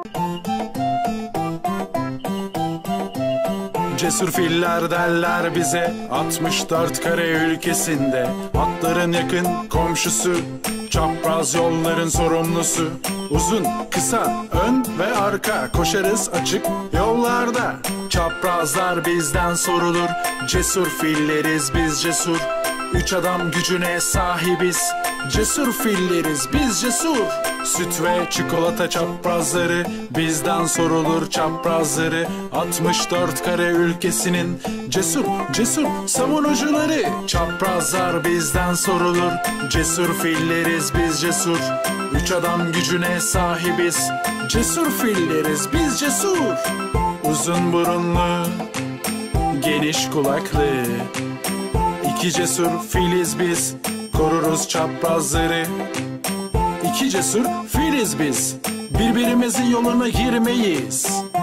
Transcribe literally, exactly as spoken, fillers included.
Cesur filler derler bize, altmış dört kare ülkesinde. Atların yakın komşusu, çapraz yolların sorumlusu. Uzun, kısa, ön ve arka, koşarız açık yollarda. Çaprazlar bizden sorulur, cesur filleriz biz cesur. Üç adam gücüne sahibiz, cesur filleriz biz cesur. Süt ve çikolata çaprazları bizden sorulur çaprazları. altmış dört kare ülkesinin cesur cesur savunucuları. Çaprazlar bizden sorulur, cesur filleriz biz cesur. Üç adam gücüne sahibiz, cesur filleriz biz cesur. Uzun burunlu, geniş kulaklı, İki cesur filiz biz, koruruz çaprazları. İki cesur filiz biz, birbirimizin yoluna girmeyiz.